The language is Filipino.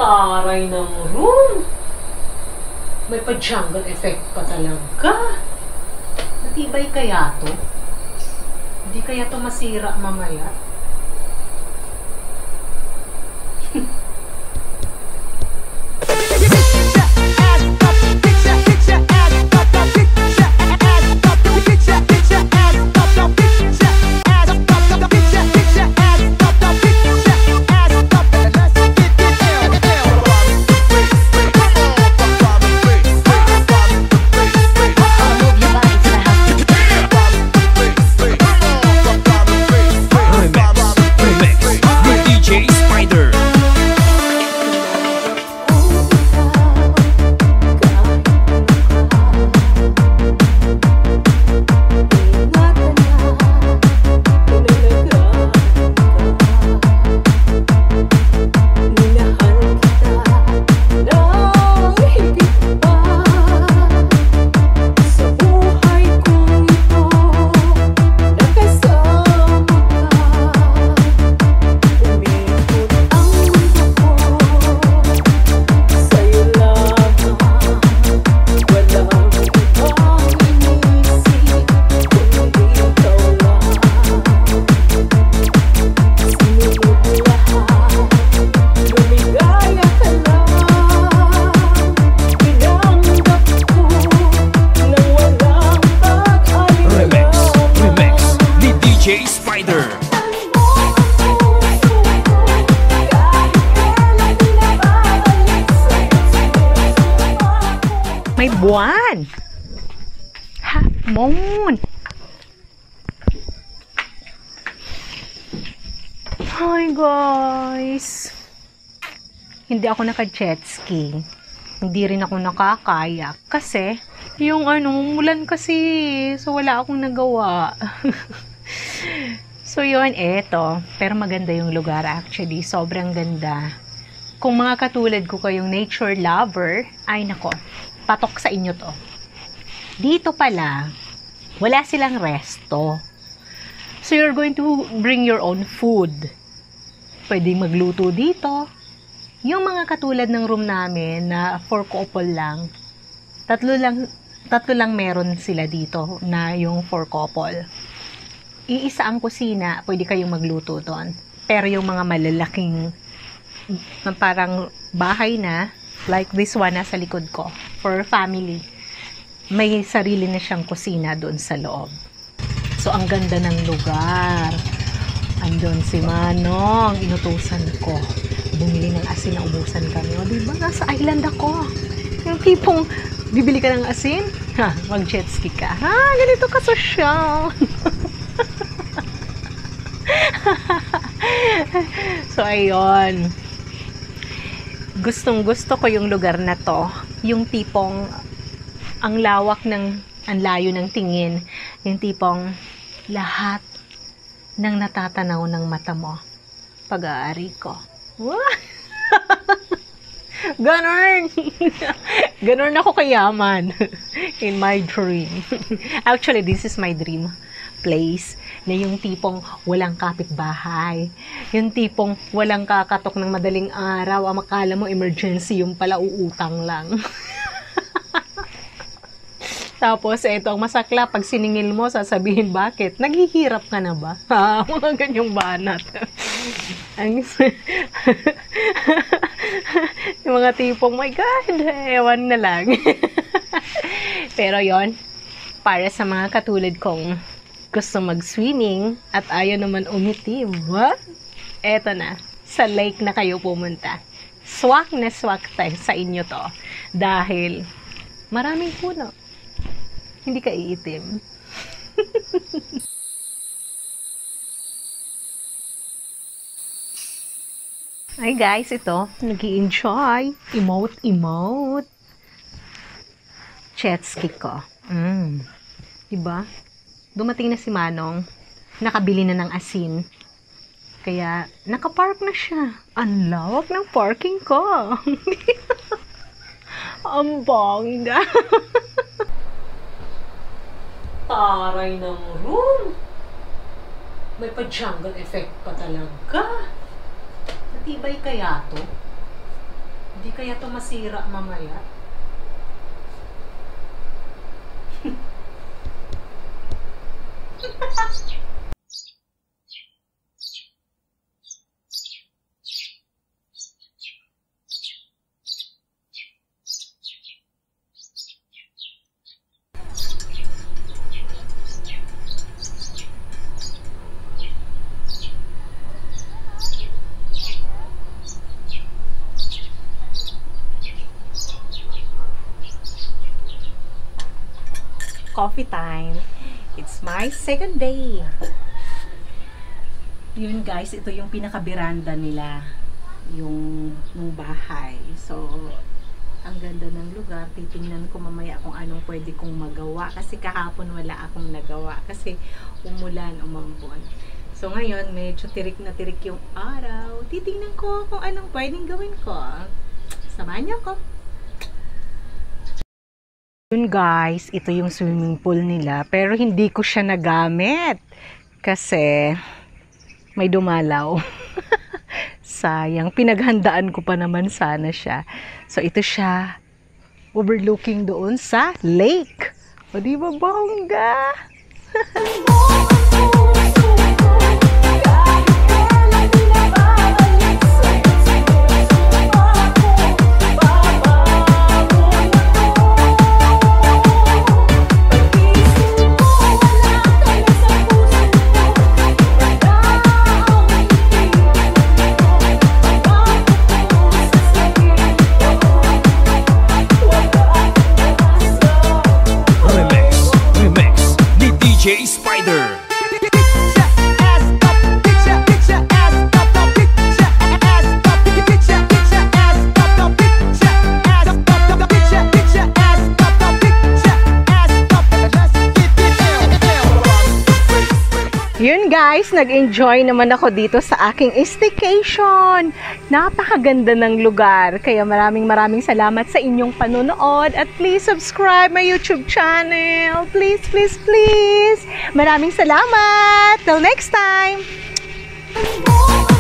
Taray ng room. May pa-jungle effect pa talaga. Matibay kaya to? Hindi kaya to masira mamaya? May buwan. Half moon. Hi guys. Hindi ako naka-jet ski. Hindi rin ako nakakayak kasi yung mulan kasi. So wala akong nagawa. So yun, eto. Pero maganda yung lugar actually. Sobrang ganda. Kung mga katulad ko kayong nature lover, ay nako, patok sa inyo to. Dito pala, wala silang resto. So you're going to bring your own food. Pwedeng magluto dito. Yung mga katulad ng room namin na for couple lang, tatlo lang meron sila dito na yung for couple. Iisa ang kusina, pwede kayong magluto doon. Pero yung mga malalaking parang bahay na, like this one nasa likod ko, for family, may sarili na siyang kusina doon sa loob. So ang ganda ng lugar. Andun si Manong, inutusan ko. Bumili ng asin na ubusan kami. O diba, nasa island ako. Yung tipong, bibili ka ng asin? Ha, mag-jet ski ka. Ha, ganito ka sosyal. So, ayun. Gustong-gusto ko yung lugar na to. Yung tipong, ang layo ng tingin. Yung tipong, lahat ng natatanaw ng mata mo. Pag-aari ko. Ganon! Ganon ako kayaman. In my dream. Actually, this is my dream place. Na yung tipong walang kapitbahay. Yung tipong walang kakatok ng madaling araw. Makala mo emergency, yung pala uutang lang. Tapos, ito ang masakla. Pag siningil mo, sasabihin, bakit? Naghihirap ka na ba? Ha? Mga ganyong banat. Yung mga tipong, my God, ewan na lang. Pero yon, para sa mga katulad kong gusto mag-swimming at ayaw naman umitim, what? Eto na, sa lake na kayo pumunta. Swak na swak tayo sa inyo to. Dahil maraming puno. Hindi ka iitim. Ay guys, ito, nag-i-enjoy. Emote. Jet ski ko. Diba? Dumating na si Manong, nakabili na ng asin. Kaya, nakapark na siya. Ang lawak ng parking ko. Ang bongga. Taray ng room. May pa-jungle effect pa talaga. Matibay kaya to? Hindi kaya to masira mamaya? Coffee time. It's my second day. Yun guys, ito yung pinaka-beranda nila. Yung bahay. So, ang ganda ng lugar. Titingnan ko mamaya kung anong pwede kong magawa. Kasi kahapon wala akong nagawa. Kasi umulan, umambon. So, ngayon, medyo tirik na tirik yung araw. Titingnan ko kung anong pwedeng gawin ko. Samahan niyo ako. Yun guys, ito yung swimming pool nila. Pero hindi ko siya nagamit. Kasi may dumalaw. Sayang, pinaghandaan ko pa naman sana siya. So ito siya, overlooking doon sa lake. O di ba bongga? Spider. Yun guys, nag-enjoy naman ako dito sa aking staycation. Napakaganda ng lugar. Kaya maraming salamat sa inyong panonood. At please subscribe my YouTube channel. Please, please, please. Maraming salamat. Till next time.